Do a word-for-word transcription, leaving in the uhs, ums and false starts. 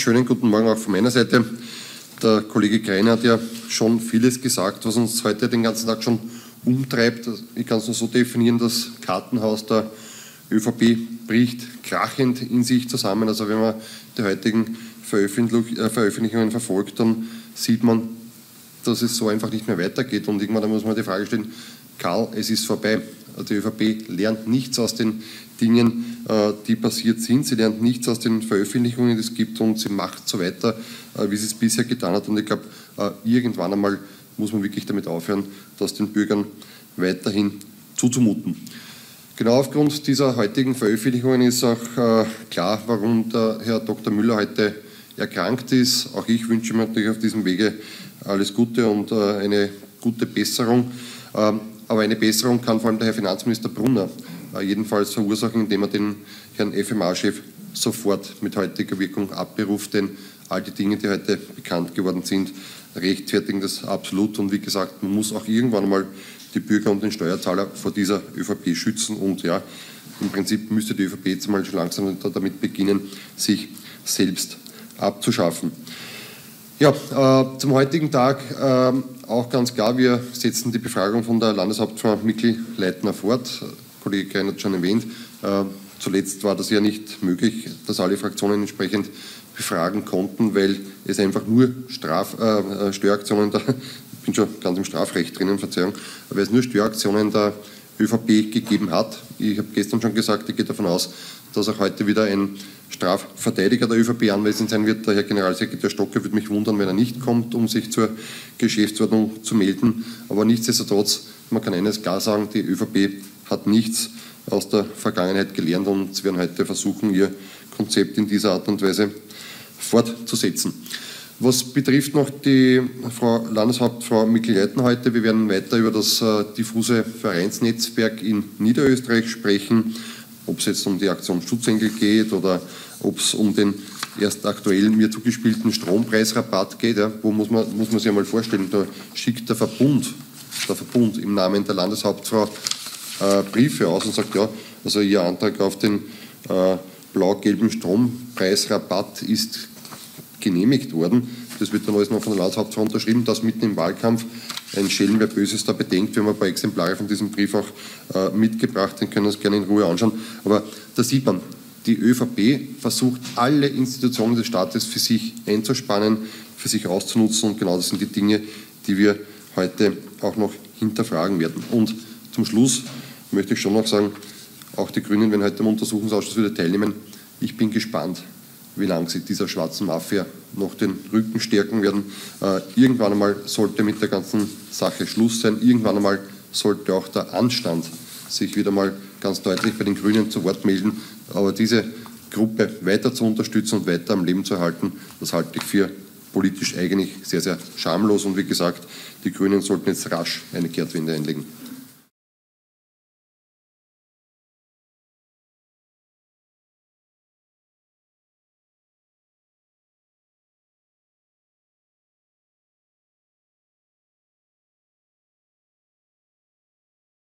schönen guten Morgen auch von meiner Seite. Der Kollege Greiner hat ja schon vieles gesagt, was uns heute den ganzen Tag schon umtreibt. Ich kann es nur so definieren, das Kartenhaus der ÖVP bricht krachend in sich zusammen. Also wenn man die heutigen Veröffentlichungen verfolgt, dann sieht man, dass es so einfach nicht mehr weitergeht. Und irgendwann muss man die Frage stellen, Karl, es ist vorbei. Die ÖVP lernt nichts aus den Dingen, die passiert sind. Sie lernt nichts aus den Veröffentlichungen, die es gibt, und sie macht so weiter, wie sie es bisher getan hat. Und ich glaube, irgendwann einmal muss man wirklich damit aufhören, das den Bürgern weiterhin zuzumuten. Genau aufgrund dieser heutigen Veröffentlichungen ist auch klar, warum der Herr Doktor Müller heute erkrankt ist. Auch ich wünsche mir natürlich auf diesem Wege alles Gute und eine gute Besserung. Aber eine Besserung kann vor allem der Herr Finanzminister Brunner jedenfalls verursachen, indem er den Herrn F M A-Chef sofort mit heutiger Wirkung abberuft. Denn all die Dinge, die heute bekannt geworden sind, rechtfertigen das absolut. Und wie gesagt, man muss auch irgendwann mal die Bürger und den Steuerzahler vor dieser ÖVP schützen. Und ja, im Prinzip müsste die ÖVP jetzt mal schon langsam damit beginnen, sich selbst abzuschaffen. Ja, äh, zum heutigen Tag äh, auch ganz klar, wir setzen die Befragung von der Landeshauptfrau Mikl-Leitner fort. Kollege Greiner hat schon erwähnt, äh, zuletzt war das ja nicht möglich, dass alle Fraktionen entsprechend befragen konnten, weil es einfach nur Straf, äh, Störaktionen der, ich bin schon ganz im Strafrecht drinnen, Verzeihung, weil es nur Störaktionen der ÖVP gegeben hat. Ich habe gestern schon gesagt, ich gehe davon aus, dass auch heute wieder ein Strafverteidiger der ÖVP anwesend sein wird. Der Herr Generalsekretär Stocker würde mich wundern, wenn er nicht kommt, um sich zur Geschäftsordnung zu melden. Aber nichtsdestotrotz, man kann eines klar sagen, die ÖVP hat nichts aus der Vergangenheit gelernt und sie werden heute versuchen, ihr Konzept in dieser Art und Weise fortzusetzen. Was betrifft noch die Frau Landeshauptfrau Mikl-Leitner heute, wir werden weiter über das äh, diffuse Vereinsnetzwerk in Niederösterreich sprechen, ob es jetzt um die Aktion Schutzengel geht oder ob es um den erst aktuell mir zugespielten Strompreisrabatt geht. Ja, wo muss man, muss man sich einmal vorstellen, da schickt der Verbund, der Verbund im Namen der Landeshauptfrau äh, Briefe aus und sagt, ja, also Ihr Antrag auf den äh, blau-gelben Strompreisrabatt ist genehmigt worden. Das wird dann alles noch von der Landeshauptfrau unterschrieben, das mitten im Wahlkampf. Ein Schelm, wer Böses da bedenkt. Wir haben ein paar Exemplare von diesem Brief auch äh, mitgebracht, den können wir uns gerne in Ruhe anschauen. Aber da sieht man, die ÖVP versucht, alle Institutionen des Staates für sich einzuspannen, für sich auszunutzen, und genau das sind die Dinge, die wir heute auch noch hinterfragen werden. Und zum Schluss möchte ich schon noch sagen, auch die Grünen werden heute am Untersuchungsausschuss wieder teilnehmen. Ich bin gespannt, wie lange sie dieser schwarzen Mafia noch den Rücken stärken werden. Äh, irgendwann einmal sollte mit der ganzen Sache Schluss sein. Irgendwann einmal sollte auch der Anstand sich wieder mal ganz deutlich bei den Grünen zu Wort melden. Aber diese Gruppe weiter zu unterstützen und weiter am Leben zu erhalten, das halte ich für politisch eigentlich sehr, sehr schamlos. Und wie gesagt, die Grünen sollten jetzt rasch eine Kehrtwende einlegen.